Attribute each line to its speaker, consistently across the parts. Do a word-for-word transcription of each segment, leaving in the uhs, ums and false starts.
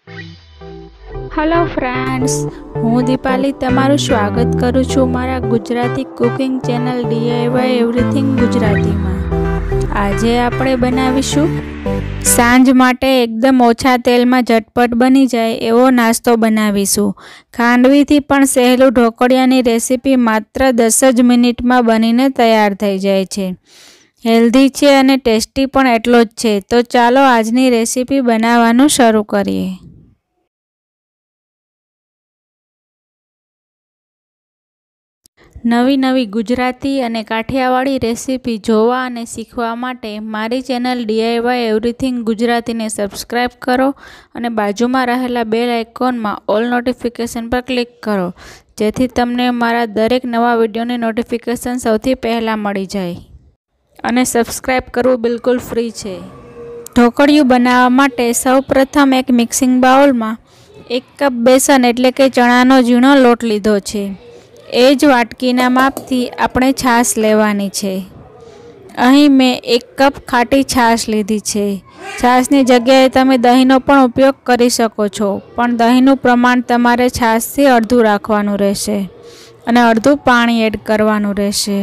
Speaker 1: Hello friends, हूँ दीपाली तमारू स्वागत करूँ छूँ मारा Gujarati cooking channel DIY everything Gujarati में। आजे आपणे बनावीशुं सांज माटे एकदम ओछा तेल में झटपट बनी जाए एवो नास्तो बनावीशुं। खांडवीथी पण सहेलू ढोकळियानी रेसिपी मात्र दस ज मिनिट में बनीने तैयार थई जाय छे। हेल्धी छे अने टेस्टी पण एटलो ज छे। तो चालो आजनी रेसिपी बनाववानुं शरू करीए। नवी नवी गुजराती अने काठियावाड़ी रेसिपी जोवा अने सीखवा माटे मारी चेनल डीआईवाय एवरीथिंग गुजराती ने सब्सक्राइब करो अने बाजुमां रहेला बेल आइकॉन में ऑल नोटिफिकेशन पर क्लिक करो, जेथी तमने मारा दरेक नवा विडियोनी नोटिफिकेशन सौथी पहला मळी जाए। अने सब्सक्राइब करवुं बिल्कुल फ्री छे। ढोकळियुं बनाववा माटे सौ प्रथम एक मिक्सिंग बाउल में एक कप बेसन एटले के चणानो झीणो लोट लीधो छे। एज वाटकीना मापथी आपणे छाश लेवानी छे। अहीं मैं एक कप खाटी छाश लीधी छे। छाशनी जग्याए तमे दहीनो पण उपयोग करी शको छो, पण दहीनुं प्रमाण तमारे छाशथी अर्धुं राखवानुं रहेशे अने अर्धुं पाणी एड करवानुं रहेशे।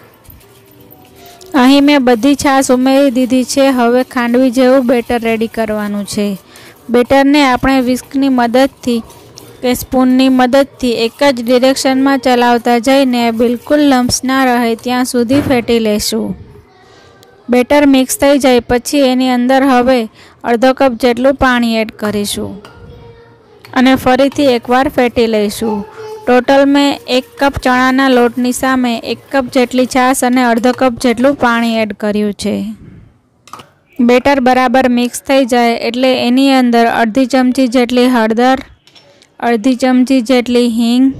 Speaker 1: अहीं मैं बधी छाश उमेरी दीधी छे। हवे खांडवी जेवुं बेटर रेडी करवानुं छे। बेटरने आपणे विस्कनी मददथी के स्पूननी मददथी एक ज डिरेक्शन में चलावता जईने बिल्कुल लम्स ना रहे त्यां सुधी फेटी लेशुं। बेटर मिक्स थई जाए पछी एनी अंदर हवे अर्धो कप जेटलुं पाणी एड करीशुं अने फरीथी एकवार फेटी लईशुं। टोटल में एक कप चणाना लोटनी सामे एक कप जेटली छाश अने अर्धो कप जेटलुं पाणी एड कर्युं छे। बेटर बराबर मिक्स थई जाए एटले एनी अंदर अर्धी चमची जेटली हळदर, अर्धी चमची जेटली हींग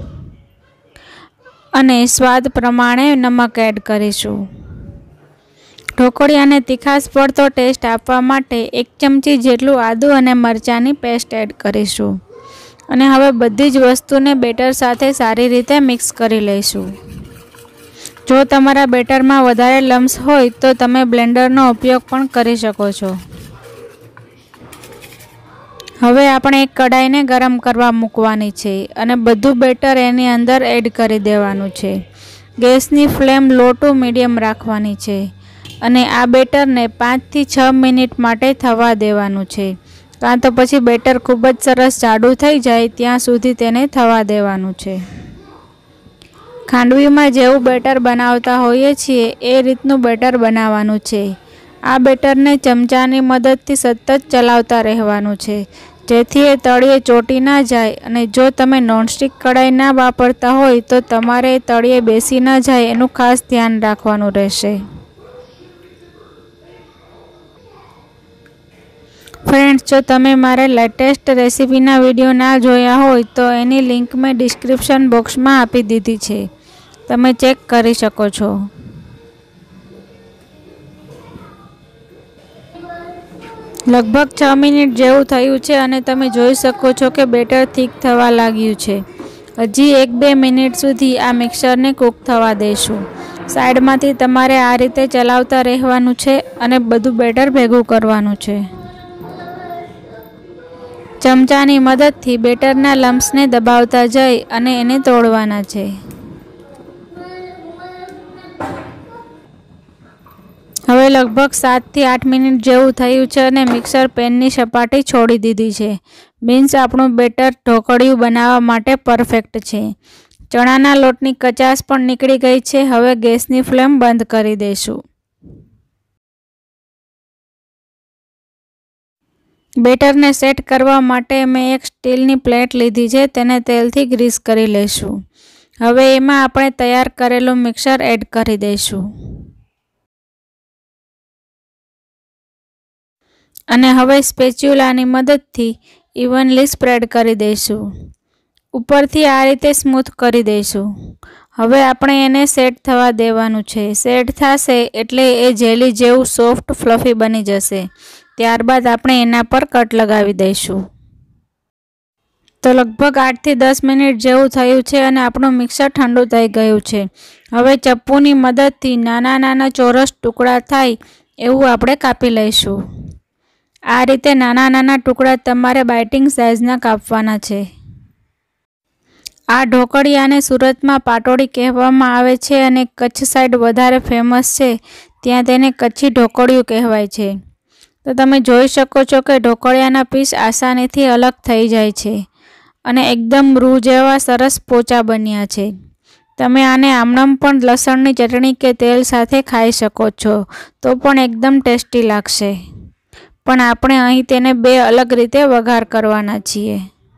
Speaker 1: अने स्वाद प्रमाणे नमक एड करीशुं। ढोकळियाने तीखास पड़तो टेस्ट आपवा माटे एक चमची जेटलुं आदु अने मरचानी पेस्ट एड करीशुं अने हवे बधी ज वस्तुने बेटर साथे सारी रीते मिक्स करी लईशुं। जो तमारा बेटर में वधारे लम्स होय तो तमे ब्लेंडरनो उपयोग पण करी शको छो। हवे आपणे एक कढ़ाई ने गरम करवा मूकवानी छे अने बधुं बेटर एनी अंदर एड करी देवानुं छे। गैसनी फ्लेम लो टू मीडियम राखवानी छे अने आ बेटर ने पांच थी छ मिनिट माटे थवा देवानुं छे, कां तो पछी बेटर खूब ज सरस जाडुं थई जाए त्यां सुधी तेने थवा देवानुं छे। खांडवीमां जेवुं बेटर बनावता होईए छीए ए रीतनुं बेटर बनाववानुं छे। आ बेटर ने चमचानी मददथी सतत चलावता रहेवानुं छे, जेथी ए तळिये ચોટી ना जाए अने जो तमे नॉनस्टिक कढ़ाई ना वापरता होय तो तमारे तळिये बेसी न जाए एनुं खास ध्यान राखवानुं रहेशे। फ्रेंड्स, जो तमे मारे लेटेस्ट रेसिपीना विडियो ना जोया होय तो एनी लिंक मैं डिस्क्रिप्शन बॉक्स में आपी दीधी छे, तमे चेक करी शको छो। लगभग छ मिनिट जेवुं थयुं छे अने तमे जोई शको छो के बेटर थीक थवा लाग्युं छे। हजी एक बे मिनिट सुधी आ मिक्सर ने कूक थवा देशुं। साइड मांथी तमारे आ रीते चलावता रहेवानुं छे अने बधुं बेटर भेगुं करवानुं छे। चमचानी मददथी बेटरना लम्प्सने दबावता जई अने एने तोड़वाना छे। हवे लगभग सात थी आठ मिनिट जेवुं थयुं छे अने मिक्सर पेननी सपाटी छोड़ी दीधी छे। मीन्स आपणुं बेटर ढोकळियुं बनाववा माटे परफेक्ट छे। चणाना लोटनी कचास पण નીકળી गई छे। हवे गैसनी फ्लेम बंध करी देशुं। बेटर ने सेट करवा माटे मैं एक स्टीलनी प्लेट लीधी छे, तेने तेलथी ग्रीस करी लेशुं। हवे एमां आपणे तैयार करेलुं मिक्सर एड करी देशुं अने हवे स्पेच्युलानी मददथी इवनली स्प्रेड करी देशुं। उपरथी आ रीते स्मूथ करी देशुं। हवे आपणे एने सेट थवा देवानुं छे। सेट थशे एटले ए जेली जेवुं सॉफ्ट फ्लफी बनी जशे। त्यारबाद आपणे एना पर कट लगावी दईशुं। तो लगभग आठ थी दस मिनिट जेवुं थयुं छे अने आपणुं मिक्सर ठंडु थई गयुं छे। हवे चप्पूनी मददथी नाना नाना चौरस टुकड़ा थाय एवुं आपणे कापी लईशुं। આ રીતે નાના નાના ટુકડા તમારે બાઇટિંગ સાઇઝના કાપવાના છે। આ ઢોકળિયાને સુરતમાં પાટોડી કહેવામાં આવે છે અને કચ્છ સાઈડ વધારે ફેમસ છે, ત્યાં તેને કચ્છી ઢોકળિયું કહેવાય છે। તો તમે જોઈ શકો છો કે ઢોકળિયાના પીસ આસાનીથી અલગ થઈ જાય છે અને એકદમ રૂ જેવા સરસ પોચા બન્યા છે। તમે આને આમણમ પણ લસણની ચટણી કે તેલ સાથે ખાઈ શકો છો તો પણ એકદમ ટેસ્ટી લાગશે, પણ આપણે અહીં તેને બે અલગ રીતે વઘાર કરવાના છીએ।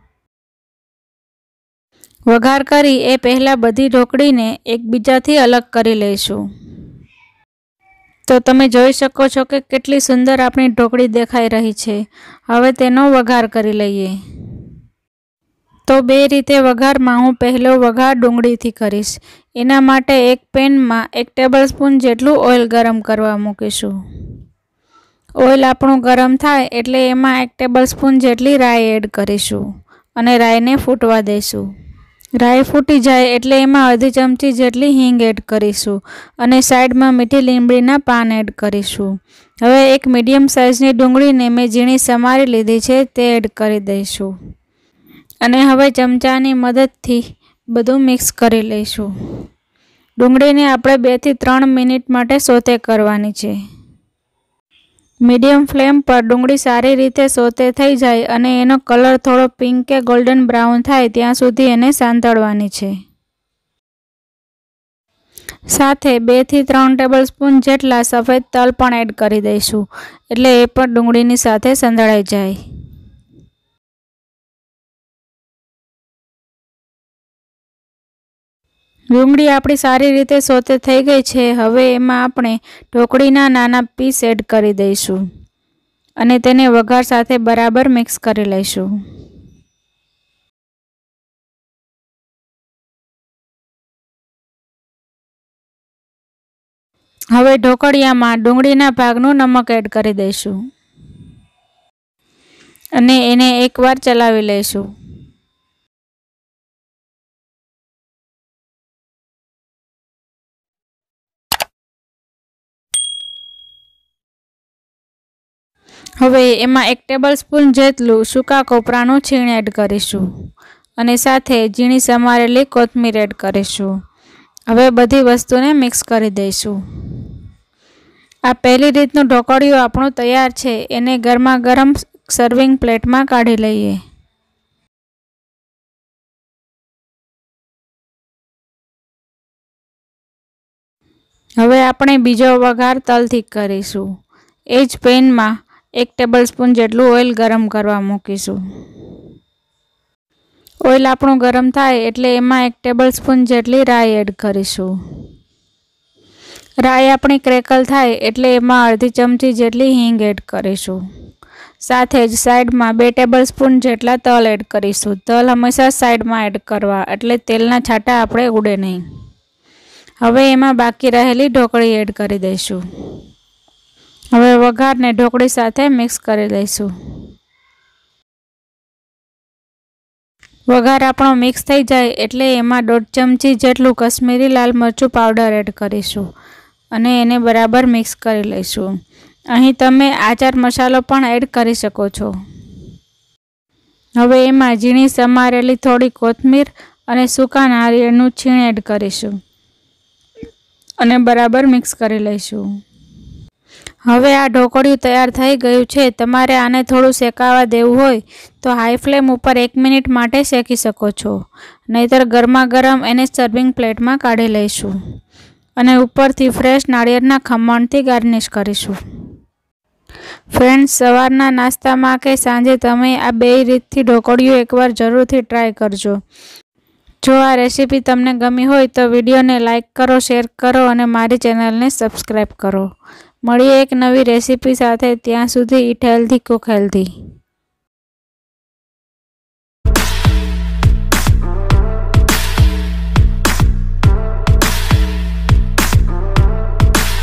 Speaker 1: વઘાર કરી એ પહેલાં બધી ઢોકળીને એકબીજાથી અલગ કરી લઈશું। તો તમે જોઈ શકો છો કે કેટલી સુંદર આપણી ઢોકળી દેખાઈ રહી છે। હવે તેનો વઘાર કરી લઈએ। તો બે રીતે વઘારમાં હું પહેલો વઘાર ડુંગળીથી કરીશ। એના માટે એક પેનમાં એક ટેબલ સ્પૂન જેટલું ઓઇલ ગરમ કરવા મૂકીશું। ઓઇલ આપણું ગરમ થાય એટલે એમાં એક ટેબલ સ્પૂન જેટલી રાઈ એડ કરીશું અને રાઈને ફૂટવા દઈશું। રાઈ ફૂટી જાય એટલે એમાં અડધી ચમચી જેટલી હિંગ એડ કરીશું અને સાઈડમાં મીઠી લીમડીના પાન એડ કરીશું। હવે એક મીડિયમ સાઇઝની ડુંગળીને મેં ઝીણી સમારી લીધી છે તે એડ કરી દઈશું અને હવે ચમચાની મદદથી બધું મિક્સ કરી લઈશું। ડુંગળીને આપણે બે થી ત્રણ મિનિટ માટે સોતે કરવાની છે। મીડિયમ ફ્લેમ પર ડુંગળી સારી રીતે સોતે થઈ જાય અને એનો કલર થોડો પિંક કે ગોલ્ડન બ્રાઉન થાય ત્યાં સુધી એને સાંતળવાની છે। સાથે બે થી ત્રણ ટેબલ સ્પૂન જેટલા સફેદ તલ પણ એડ કરી દઈશું એટલે એ પણ ડુંગળીની સાથે સંતળાઈ જાય। ડુંગળી આપણી સારી રીતે સોતે થઈ ગઈ છે। હવે એમાં આપણે ઢોકળીના નાના પીસ એડ કરી દઈશું અને તેને વઘાર સાથે બરાબર મિક્સ કરી લઈશું। હવે ઢોકળિયામાં ડુંગળીના ભાગનું નમક એડ કરી દઈશું અને એને એકવાર ચલાવી લઈશું। હવે એમાં એક ટેબલ સ્પૂન જેટલું સૂકા કોપરાનું છીણ એડ કરીશું અને સાથે ઝીણી સમારેલી કોથમીર એડ કરીશું। હવે બધી વસ્તુને મિક્સ કરી દઈશું। આ પહેલી રીતનું ઢોકળિયું આપણું તૈયાર છે। એને ગરમા ગરમ સર્વિંગ પ્લેટમાં કાઢી લઈએ। હવે આપણે બીજો વઘાર તલથી કરીશું। એ જ પેનમાં એક ટેબલ સ્પૂન જેટલું ઓઇલ ગરમ કરવા મૂકીશું। ઓઇલ આપણું ગરમ થાય એટલે એમાં એક ટેબલ સ્પૂન જેટલી રાઈ એડ કરીશું। રાઈ આપણી ક્રેકલ થાય એટલે એમાં અડધી ચમચી જેટલી હિંગ એડ કરીશું। સાથે જ સાઈડમાં બે ટેબલ સ્પૂન જેટલા તલ એડ કરીશું। તલ હંમેશા સાઈડમાં એડ કરવા એટલે તેલના છાંટા આપણે ઉડે નહીં। હવે એમાં બાકી રહેલી ઢોકળી એડ કરી દઈશું। હવે વઘારને ઢોકળી સાથે મિક્સ કરી દઈશું। વઘાર આપણો મિક્સ થઈ જાય એટલે એમાં દોઢ ચમચી જેટલું કશ્મીરી લાલ મરચું પાવડર એડ કરીશું અને એને બરાબર મિક્સ કરી લઈશું। અહીં તમે આચાર મસાલો પણ એડ કરી શકો છો। હવે એમાં ઝીણી સમારેલી થોડી કોથમીર અને સૂકા નારિયેળનું છીણ એડ કરીશું અને બરાબર મિક્સ કરી લઈશું। હવે આ ઢોકળિયું તૈયાર થઈ ગયું છે। તમારે આને થોડું શેકાવા દેવું હોય તો હાઈ ફ્લેમ ઉપર એક મિનિટ માટે શેકી શકો છો, નહીતર ગરમા ગરમ એને સર્વિંગ પ્લેટમાં કાઢી લઈશું અને ઉપરથી ફ્રેશ નાળિયેરના ખમણથી ગાર્નિશ કરીશું। ફ્રેન્ડ્સ, સવારના નાસ્તામાં કે સાંજે તમે આ બે રીતથી ઢોકળિયું એકવાર જરૂરથી ટ્રાય કરજો। જો આ રેસીપી તમને ગમી હોય તો વિડીયોને લાઇક કરો, શેર કરો અને મારી ચેનલને સબસ્ક્રાઈબ કરો। મળીએ એક નવી રેસીપી સાથે, ત્યાં સુધી ઈટ હેલ્ધી કુક હેલ્ધી।